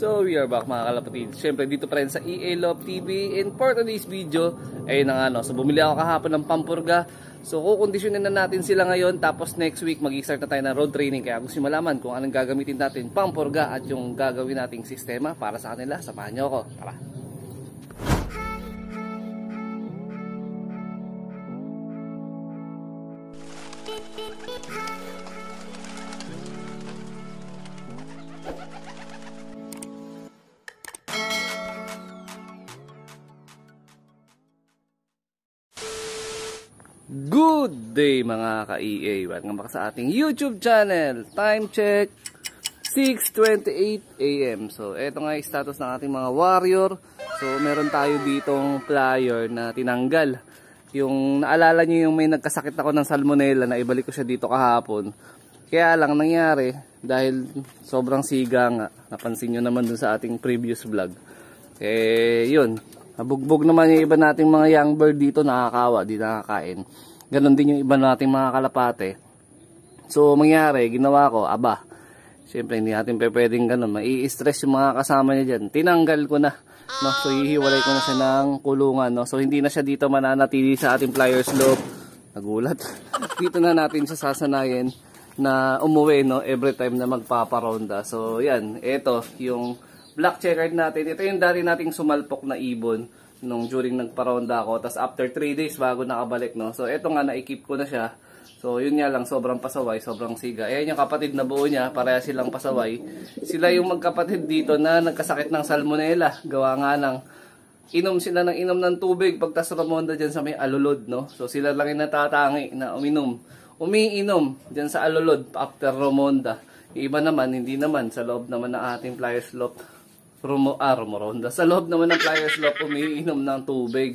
So we are back mga kalapatid. Siyempre dito pa rin sa EA Love TV. And for today's video, ayun na nga no. So bumili ako kahapon ng pampurga. So kukondisyonin na natin sila ngayon. Tapos next week mag-start na tayo ng road training. Kaya gusto nyo malaman kung anong gagamitin natin pampurga at yung gagawin nating sistema para sa kanila. Samahan nyo ako. Tara! Good day mga ka-EA. Welcome back sa ating YouTube channel. Time check 6:28 AM. So eto nga yung status ng ating mga warrior. So meron tayo ditong flyer na tinanggal. Yung naalala nyo yung may nagkasakit ako ng salmonella na ibalik ko siya dito kahapon. Kaya lang nangyari dahil sobrang siga nga. Napansin nyo naman dun sa ating previous vlog. Yun. Nabugbog naman yung iba nating mga young bird dito, nakakawa, di nakakain. Ganon din yung iba nating mga kalapate. So, mangyari, ginawa ko, syempre hindi natin pwedeng ganon. Mai-stress yung mga kasama niya dyan. Tinanggal ko na. No? So, hihiwalay ko na siya ng kulungan. No? So, hindi na siya dito mananatili sa ating flyer slope. Nagulat. Dito na natin siya sasanayin na umuwi no? Every time na magpaparonda. So, yan. Ito, yung black checkered natin. Ito yung dati nating sumalpok na ibon nung during nagparonda ako. Tapos after 3 days bago nakabalik. No? So ito nga na-equip ko na siya. So yun nga lang sobrang pasaway, sobrang siga. Ayan yung kapatid na buo niya, pareha silang pasaway. Sila yung magkapatid dito na nagkasakit ng salmonella. Gawa nga ng inom sila ng inom ng tubig pagtas Ramonda dyan sa may alulod. No? So sila lang yung natatangi na umiinom dyan sa alulod after Ramonda. Yung iba naman, hindi naman. Sa loob naman ng ating flyer slope. Rumoronda. Sa loob naman ng flyer slope, umiinom ng tubig.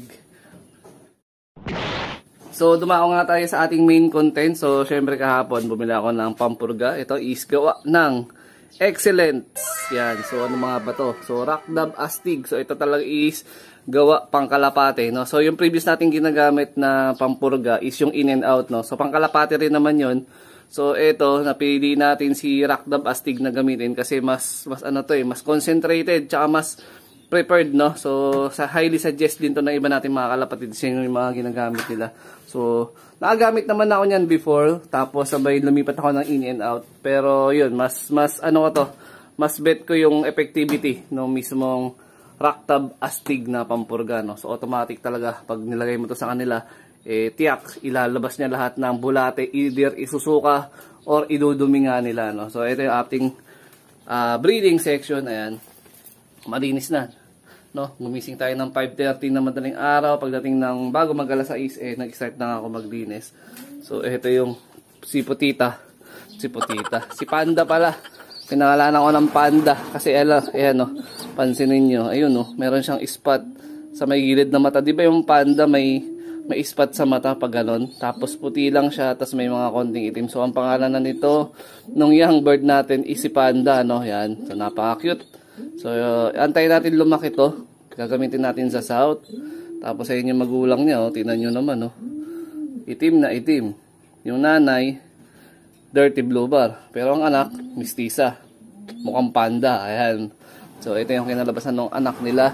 So, dumako nga tayo sa ating main content. So, syempre kahapon, bumili ako ng pampurga. Ito is gawa ng Excellence. Yan. So, ano mga ba to? So, Rakdab Astig. So, ito talaga is gawa pangkalapate. No? So, yung previous natin ginagamit na pampurga is yung in and out. No? So, pangkalapate rin naman yun. So ito, napili natin si Rakdab Astig na gamitin kasi mas mas concentrated tsaka mas prepared, no. So sa highly suggest din to ng iba natin mga kalapatid kasi yung mga ginagamit nila. So nakagamit naman ako niyan before, tapos sabay lumipat ako ng in and out. Pero yun, mas bet ko yung effectivity no mismong Rakdab Astig na pampurga, no. So automatic talaga pag nilagay mo to sa kanila, tiyak, ilalabas niya lahat ng bulate, either isusuka or idudumi nga nila. No? So, ito yung ating breeding section. Ayan, malinis na. No? Gumising tayo ng 5:30 na madaling araw. Pagdating ng bago mag-alas 6, nag-start na ako maglinis. So, ito yung si Putita. Si Panda pala. Pinangalanan ko ng Panda. Kasi, ayan, no? Pansinin nyo. Ayun, no? Meron siyang spot sa may gilid na mata. Di ba yung Panda may spot sa mata pag ganon. Tapos puti lang siya, tapos may mga konting itim. So ang pangalan na nito nung young bird natin is si Panda, no? Yan. So napaka-cute. So antayin natin lumaki to. Gagamitin natin sa south. Tapos ayun yung magulang niya, oh. Tingnan niyo naman, oh. Itim na itim. Yung nanay dirty blue bar. Pero ang anak mistisa. Mukhang panda. Ayan. So ito yung kinalabasan ng anak nila.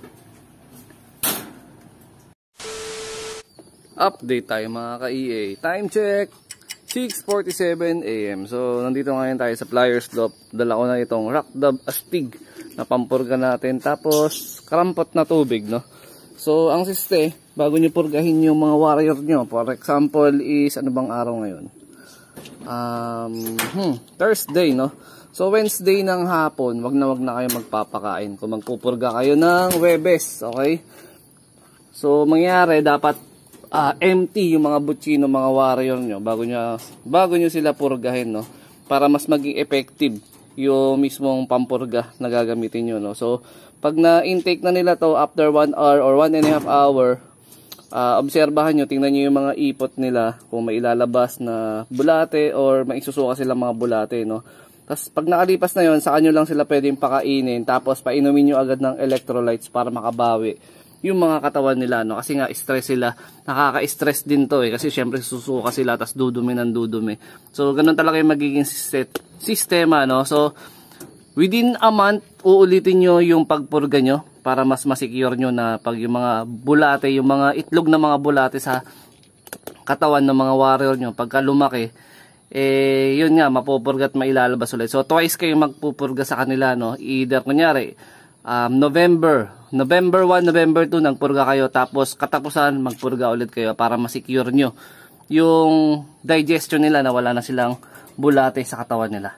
Update tayo mga ka-EA. Time check 6:47 AM. So nandito ngayon tayo sa flyer slope. Dala ko na itong Rakdab Astig na pampurga natin. Tapos karampot na tubig, no. So ang siste, bago nyo purgahin yung mga warrior nyo, for example is ano bang araw ngayon? Thursday, no. So Wednesday ng hapon, wag na kayo magpapakain. Kung magpupurga kayo ng Webes, okay? So mangyari dapat empty yung mga butchino, mga warrior nyo bago nyo sila purgahin, no, para mas maging effective yung mismong pampurga na gagamitin nyo, no. So pag na-intake na nila to after 1 hour or 1.5 hour, obserbahan nyo, tingnan nyo yung mga ipot nila kung may ilalabas na bulate or may isusuka sila mga bulate, no. Tapos pag nakalipas na yon, saka nyo lang sila pwedeng pakainin, tapos painumin nyo agad ng electrolytes para makabawi yung mga katawan nila, no, kasi nga stress sila, nakaka-stress din to kasi syempre susuka sila tas dudumi ng dudumi. So ganun talaga yung magiging sistema, no. So within a month uulitin nyo yung pagpurga nyo para mas masecure nyo na pag yung mga bulate, yung mga itlog na mga bulate sa katawan ng mga warrior nyo, pagka lumaki, yun nga, mapupurga at mailalabas ulit. So twice kayo magpupurga sa kanila, no? Either kunyari November 1, November 2 nagpurga kayo, tapos katapusan magpurga ulit kayo para masecure nyo yung digestion nila, na wala na silang bulate sa katawan nila.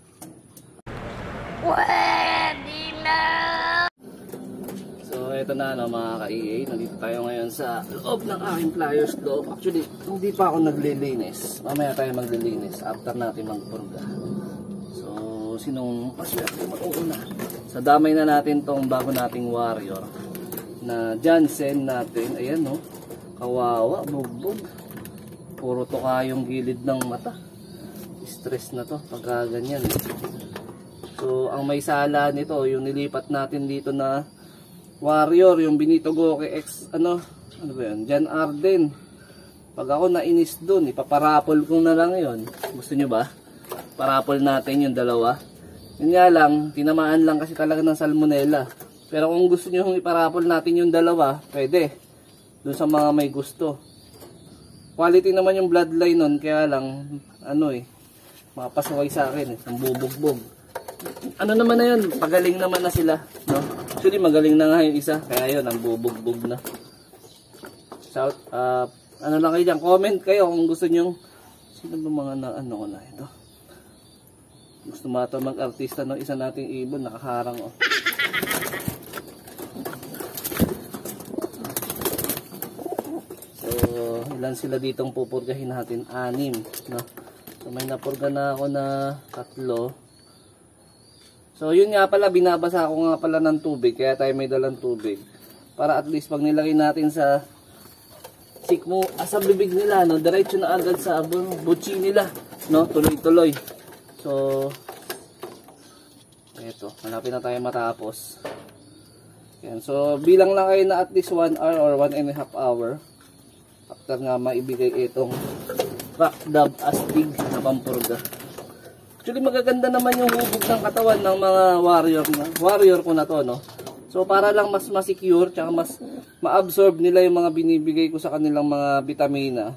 So ito na, no, mga ka-EA, nandito tayo ngayon sa loob ng aking flyers loob. Actually, hindi pa ako naglilinis. Mamaya tayo maglilinis after natin magpurga. So sinong paswerte mauuna? So damay na natin tong bago nating warrior na Jansen natin. Ayan, no, kawawa, bugbog, puro tuka yung gilid ng mata. Stress na to pagka ganyan. So ang may sala nito, yung nilipat natin dito na warrior, yung Benito Goke X, ano ba yun, Jan Arden. Pag ako nainis dun, ipaparapol ko na lang yun. Gusto nyo ba? Parapol natin yung dalawa. Yun nga lang, tinamaan lang kasi talaga ng salmonella. Pero kung gusto nyo iparapol natin yung dalawa, pwede. Dun sa mga may gusto. Quality naman yung bloodline nun, kaya lang, makapasaway sa akin, ang bubugbog. Ano naman na yun, pagaling naman na sila, no? Actually magaling na nga yung isa, kaya yun, ang bubugbog na. Shout, ano lang kayo dyan, comment kayo kung gusto nyo. Sino ba mga ko na ito? Gusto mata mag-artista ng isa nating ibon, nakaharang, oh. So ilan sila ditong pupurgahin natin? 6, no? So may napurga na ako na 3. So yun nga pala, binabasa ko nga pala ng tubig, kaya tayo may dalang tubig. Para at least pag nilagay natin sa sikmo, sa bibig nila, no, diretso na agad sa butchi nila, no, tuloy-tuloy. So eto, malapit na tayo matapos. Yan, so bilang lang kayo na at least 1 hour or 1.5 hour after nga maibigay itong Rakdab Astig na pampurga. Actually magaganda naman yung hubog ng katawan ng mga warrior ko na to, no. So para lang mas ma-secure, tsaka mas ma-absorb nila yung mga binibigay ko sa kanilang mga vitamina,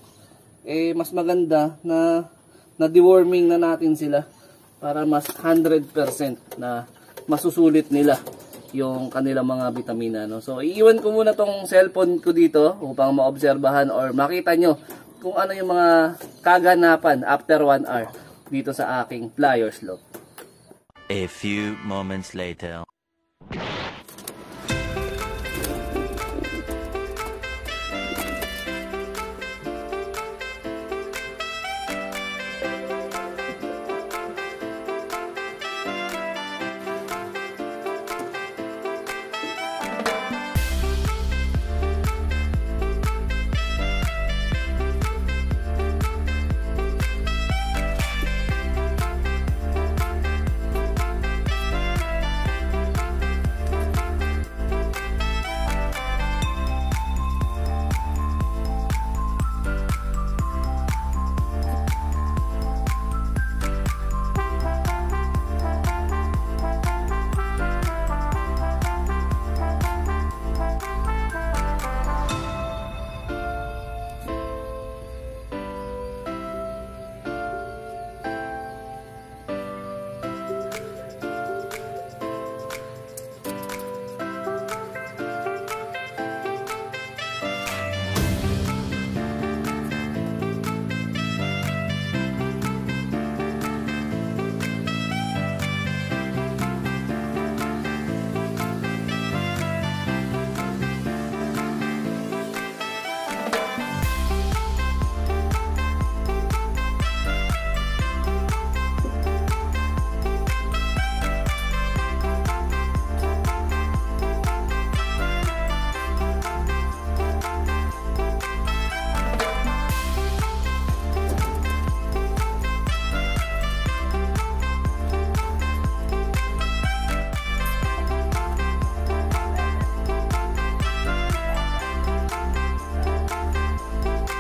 mas maganda na deworming na natin sila para mas 100% na masusulit nila yung kanilang mga vitamina, no. So iiwan ko muna tong cellphone ko dito upang maobserbahan or makita nyo kung ano yung mga kaganapan after 1 hour dito sa aking flyers loop. A few moments later.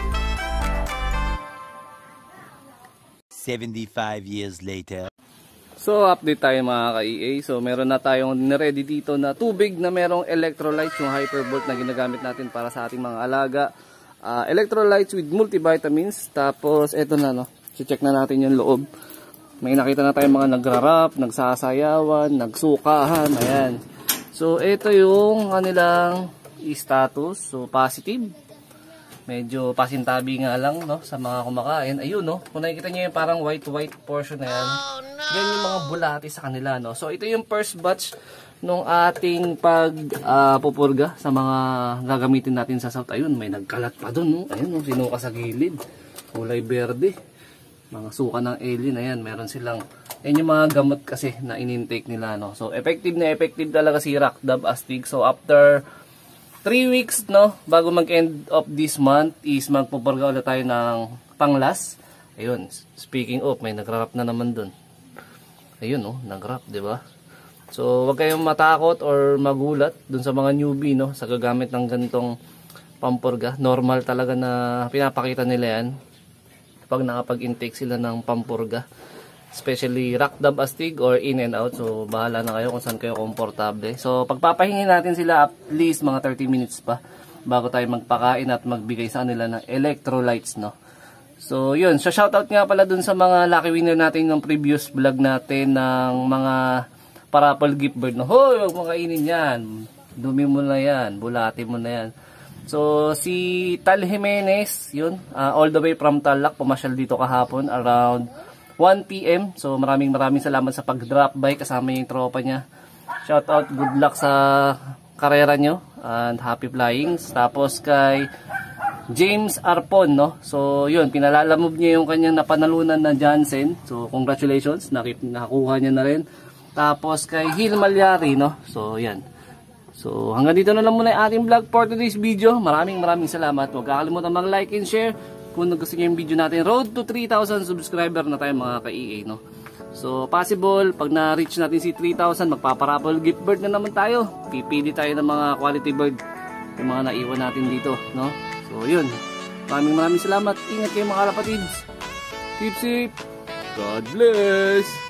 75 years later. So, update tayo mga ka-EA. So, meron na tayong niready dito na tubig na merong electrolytes, yung Hypervolt na ginagamit natin para sa ating mga alaga. Electrolytes with multivitamins. Tapos, eto na, no. Check na natin yung loob. May nakita na tayong mga nagrarap, nagsasayawan, nagsukahan. Ayan. So, eto yung kanilang status. So, positive. Medyo pasintabi nga lang, no, sa mga kumakain. Ayun, no. Kung nakikita nyo yung parang white portion na yan. Yan yung mga bulati sa kanila, no. So, ito yung first batch nung ating pupurga sa mga gagamitin natin sa South. Ayun, may nagkalat pa dun, no. Ayun, no, sinuka sa gilid. Kulay berde. Mga suka ng alien, ayan, meron silang. Yan yung mga gamot kasi na in-intake nila, no. So, effective na effective talaga si Rockdub Astig. So, after 3 weeks, no, bago mag-end of this month is magpupurga ulit tayo ng panglas. Ayun, speaking of, may nagrarap na naman dun. Ayun, no, nagrap, di ba? So, wag kayong matakot or magulat dun sa mga newbie, no, sa gagamit ng ganitong pampurga. Normal talaga na pinapakita nila yan pag nakapag-intake sila ng pampurga. Especially Rockdub Astig or in and out. So, bahala na kayo kung saan kayo komportable. So, pagpapahingin natin sila at least mga 30 minutes pa bago tayo magpakain at magbigay sa kanila ng electrolytes, no. So, yun. So, shoutout nga pala dun sa mga lucky winner natin ng previous vlog natin ng mga parapol gift bird, no. Hoy, huwag mo kainin yan. Dumi mo na yan. Bulati mo na yan. So, si Tal Jimenez, yun. All the way from Tarlac, pumasyal dito kahapon around 1 PM. So, maraming salamat sa pag-drop by kasama yung tropa niya. Shout out, good luck sa karera nyo and happy flyings. Tapos kay James Arpon, no. So, yun, pinalalamove niya yung kanyang napanalunan na Jansen. So, congratulations, nakakuha niya na rin. Tapos kay Hil Malyari, no. So, yan. So, hanggang dito na lang muna yung ating vlog for today's video. Maraming salamat. Huwag kakalimutan mag-like and share. Kung gusto niyo yung video natin, road to 3,000 subscriber na tayo mga ka-EA, no. So, possible, pag na-reach natin si 3,000, magpaparapol gift bird na naman tayo. Pipili tayo ng mga quality bird, yung mga naiwan natin dito, no. So, yun. Maraming salamat. Ingat kayo mga kalapatids. Keep safe. God bless.